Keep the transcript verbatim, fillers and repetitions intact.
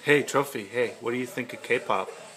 Hey, Trophy, hey, what do you think of K-pop?